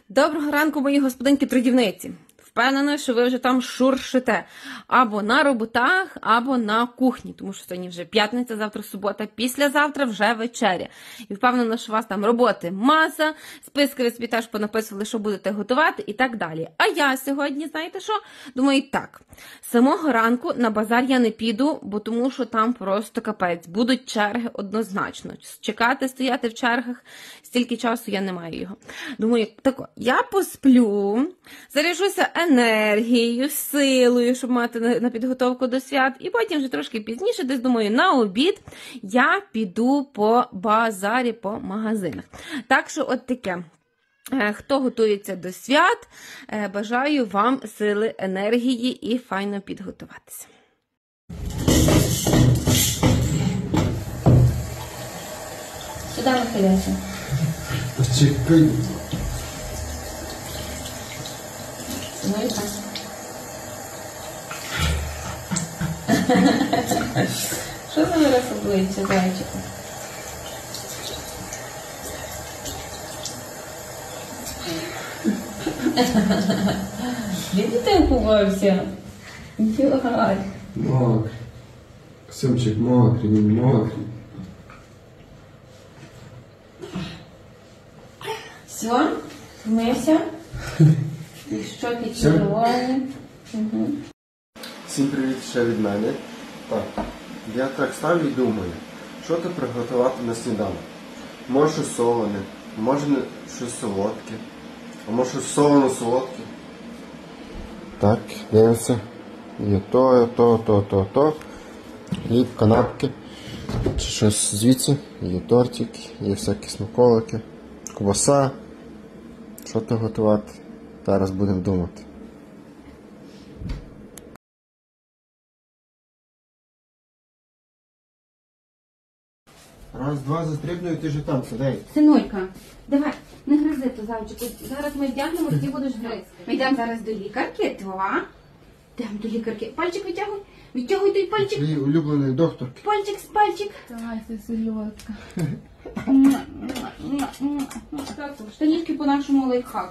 Доброго ранку, мої господинки-трудівниці. Впевнена, що ви вже там шуршите. Або на роботах, або на кухні. Тому що сьогодні вже п'ятниця, завтра субота, післязавтра вже вечеря. І впевнена, що у вас там роботи маса, списки ви собі теж понаписували, що будете готувати і так далі. А я сьогодні, знаєте що? Думаю, так. З самого ранку на базар я не піду, бо тому що там просто капець. Будуть черги однозначно. Чекати, стояти в чергах, стільки часу я не маю його. Думаю, тако, я посплю, заряджуся енергією, силою, щоб мати на підготовку до свят. І потім вже трошки пізніше, десь, думаю, на обід я піду по базарі, по магазинах. Так що от таке. Хто готується до свят, бажаю вам сили, енергії і файно підготуватися. Сюди нахиляйся. Чекай. Ну і так. Що за вираз обличчя, зайчику? Він ти опувався? Йой. Мокрий. Ксюмчик мокрий, він мокрий. Все? Вмився? І що підчервоні? Угу. Всім привіт ще від мене. Так, я так став і думаю, що то приготувати на сніданок. Може щось солене, може щось солодке, а може щось солоно-солодке. Так, дивимося. Є то. І канапки. Чи щось звідси. Є тортик, є всякі смаколики, ковбаса. Що то готувати? Зараз будемо думати. Раз, два, застрибну і ти ж там сидай. Синулька, давай, не гризи ту зайчику. Зараз ми вдягнемо, ти будеш гризти. Ми йдемо зараз до лікарки, два. Йдемо до лікарки. Пальчик витягуй. Витягуй той пальчик. Твій улюблений докторки. Пальчик з пальчик. Давай, це сельодка. Штанішки по нашому лайфхаку.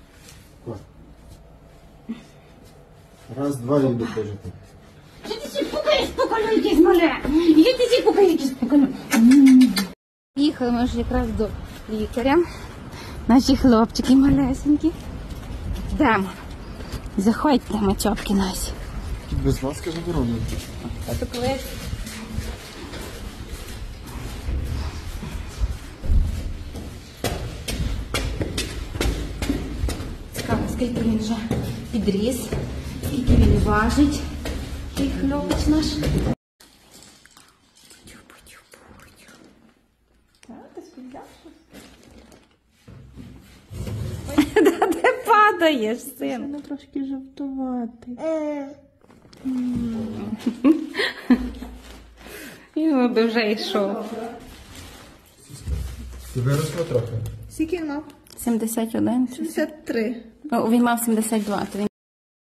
Раз, два, і йду пожити. Що ти сі пукаєш по колюйки з мале? Я ти сі пукаєш по колюйки. Їхали ми ж якраз до лікаря. Наші хлопчики малесенькі. Йдемо. Заходьте, мачопки наші. Без маски ж не роблю. А то коли... Цікаво, скільки він вже підріс, скільки він важить. Той хлопець наш. Де падаєш, син? Вона трошки жовтувати. Він би вже йшов. Ти виросла трохи? Скільки воно? 71. 73. О, він мав 72. То він...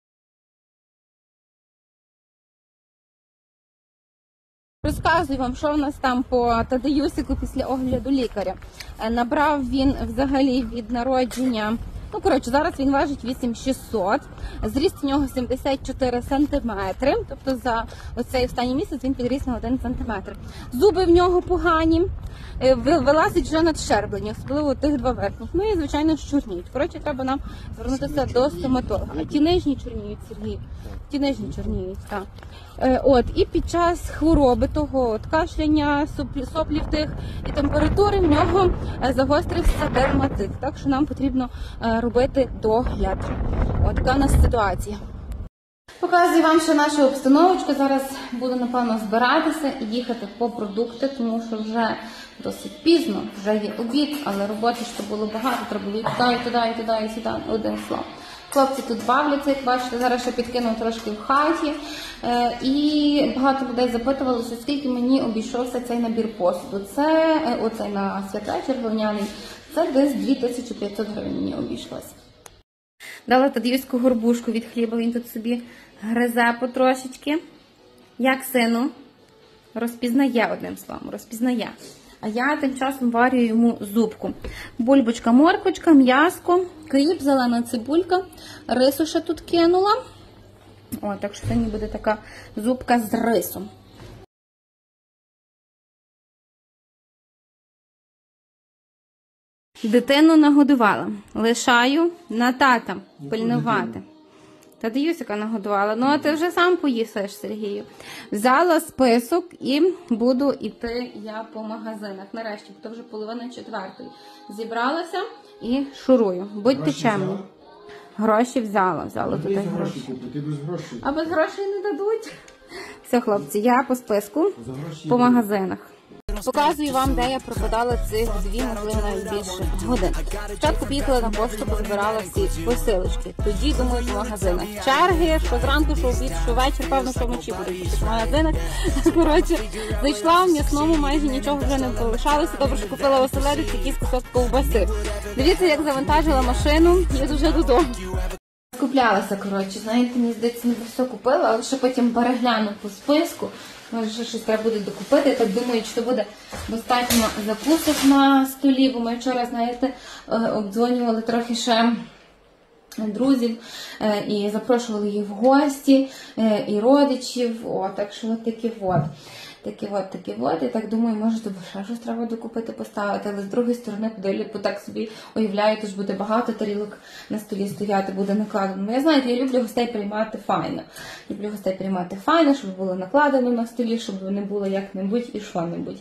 Розказую вам, що в нас там по Тадеюсику після огляду лікаря. Набрав він взагалі від народження, ну, коротше, зараз він важить 8600, зріст у нього 74 сантиметри, тобто за оцей останній місяць він підріс на 1 сантиметр. Зуби в нього погані, вилазить вже надщерблення, особливо тих два верхніх. Ну і, звичайно, чорніють. Коротше, треба нам звернутися до стоматолога. А ті нижні чорніють, Сергій. Ті нижні чорніють, так. От, і під час хвороби того, от, кашляння, соплів тих і температури в нього загострився дерматит. Так що нам потрібно робити догляд. От така у нас ситуація. Показую вам ще нашу обстановочку. Зараз буду, напевно, збиратися і їхати по продукти, тому що вже досить пізно, вже є обід, але роботи ще було багато, треба було і туди, і сюди, один слово. Хлопці тут бавляться, як бачите, зараз ще підкинув трошки в хаті. І багато людей запитувалося, скільки мені обійшовся цей набір посуду. Це, оцей на святвечір вовняний, це десь 2500 гривень мені обійшлося. Дала Тадеюську горбушку від хліба, він тут собі гризе потрошечки. Як, сину? Розпізнає, одним словом, розпізнає. А я тим часом варю йому зубку. Бульбочка, морквочка, м'яско, кріп, зелена цибулька, рису ще тут кинула. О, так що сьогодні буде така зубка з рисом. Дитину нагодувала. Лишаю на тата пильнувати. Та Юсика нагодувала. Ну, а ти вже сам поїсиш, Сергію. Взяла список і буду йти я по магазинах. Нарешті, бо то вже 3:30. Зібралася і шурую. Будьте чемні. Гроші взяла тут гроші. Ти без грошей. А без грошей не дадуть. Все, хлопці, я по списку, по магазинах. Показую вам, де я пропадала цих 2, можливо, навіть більше годин. Спочатку поїхала на пошту, позбирала всі посилочки. Тоді, думаю, по магазинах. Черги, що зранку, що обід, що вечір, певно, що вночі будуть в магазинах. Коротше, зайшла в м'ясному, майже нічого вже не залишалося. Добре, що купила оселедець, якийсь кусок ковбаси. Дивіться, як завантажила машину, їду вже додому. Куплялася, коротше, знаєте, мені здається, не все купила, але ще потім перегляну по списку. Може, ще щось треба буде докупити. Я так думаю, що буде достатньо закусок на столі, бо ми вчора, знаєте, обдзвонювали трохи ще друзів і запрошували їх в гості, і родичів. О, так що от такі от. Такі от. Я так думаю, може, тобі ще щось треба докупити, поставити. Але з другої сторони, бо так собі уявляю, то ж буде багато тарілок на столі стояти, буде накладено. Я знаєте, я люблю гостей приймати файно. Щоб було накладено на столі, щоб не було як-небудь і що-небудь.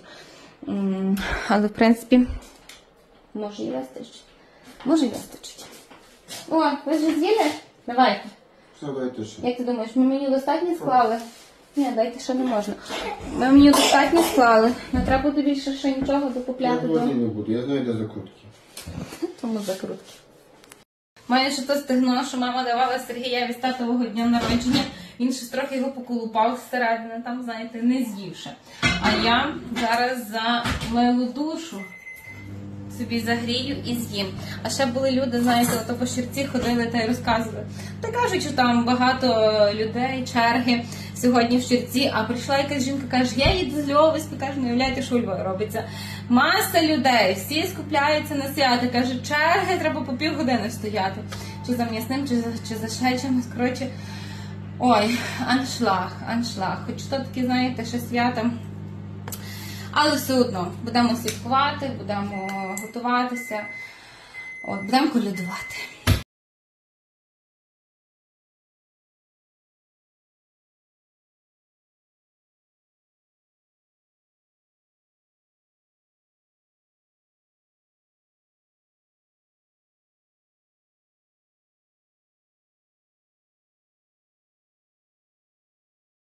Але, в принципі, може і вистачить. О, ви вже з'їли? Давайте. Все, дайте ще. Як ти думаєш, ми меню достатньо склали? Ні, дайте ще не можна. Ми меню достатньо склали. Не треба буде більше ще нічого докупляти. Я не буду, я знаю, де закрутки. Тому закрутки. Має ще то стегно, що мама давала Сергієві з татового дня народження. Він щось трохи його поколупав зсередини, там, знаєте, не з'ївши. А я зараз за милу душу собі загрію і з'їм. А ще були люди, знаєте, ото по Щирці ходили та й розказували. Та кажуть, що там багато людей, черги сьогодні в Щирці, а прийшла якась жінка, каже, я їду з Львовська, каже, не уявляєте, що у Львові робиться. Маса людей, всі скупляються на свято, каже, черги треба по півгодини стояти. Чи за м'ясним, чи за ще чимось, коротше. Ой, аншлаг. Хоч то таке, знаєте, ще свято. Але все одно, будемо слідкувати, будемо готуватися, будемо колядувати.